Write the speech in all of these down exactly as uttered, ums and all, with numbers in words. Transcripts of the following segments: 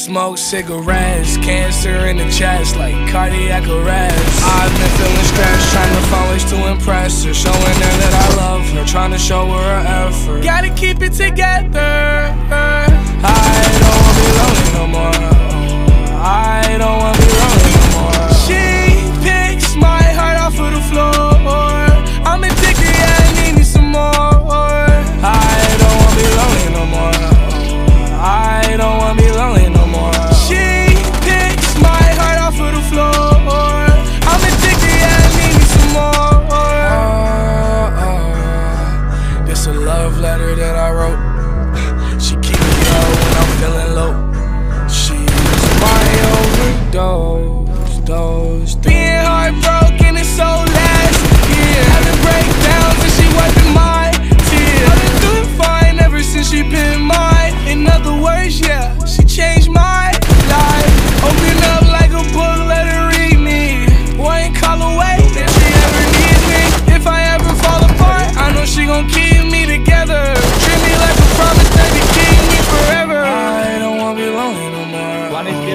smoke cigarettes, cancer in the chest like cardiac arrest. I've been feeling stressed, trying to find ways to impress her, showing her that I love her, trying to show her her effort. Gotta keep it together. I don't wanna be lonely no more. I don't wanna be lonely no more. She picks my heart off of the floor. I'm addicted, yeah, I need me some more. I don't wanna be lonely no more. I don't wanna be lonely no more. She picks my heart off of the floor. I'm addicted, yeah, I need me some more. Oh, oh. This a love letter that I wrote. She keep me up when I'm feeling low. She's my overdose, dose. Being heartbroken is so last year. Having breakdowns and she wiping my tears. I've been doing fine ever since she been mine. In other words, yeah, she changed my life. Open up like a book, let her read me. One call away if she ever needs me. If I ever fall apart, I know she gon' keep me together. Treat me like a promise, baby, keep me forever. I don't wanna be lonely no more.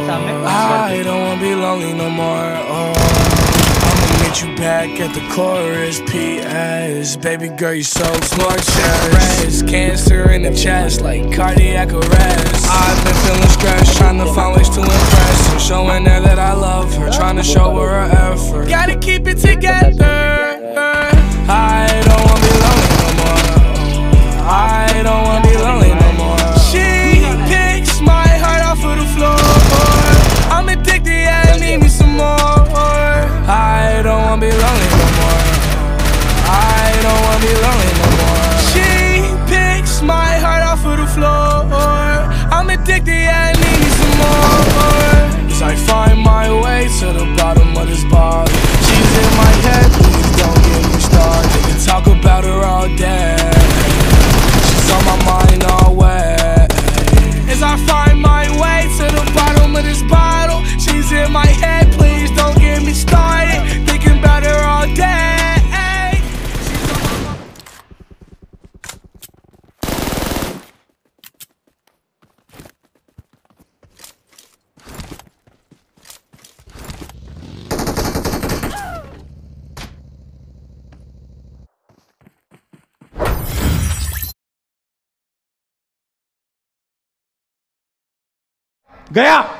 I don't wanna be lonely no more. Oh, I'ma meet you back at the chorus. P S Baby girl, you so gorgeous. Cancer in the chest like cardiac arrest. I've been feeling stressed, trying to find ways to impress her, showing her that I love her, trying to show her her effort. Gotta keep it together. I don't wanna be lonely no more. I don't wanna be lonely no more. She picks my heart off of the floor. I'm addicted, yeah, I need me some more. I don't wanna be lonely no more. I don't wanna be lonely no more. She picks my heart off of the floor. I'm addicted, yeah, I need me some more. As I find my way to the bottom of this bottle, she's in my head, please don't get me started. They can talk about her all day. She's on my mind always. As I find my way to the bottom of this bottle, she's in my head, please don't get me started. Thinking about her all day. गया।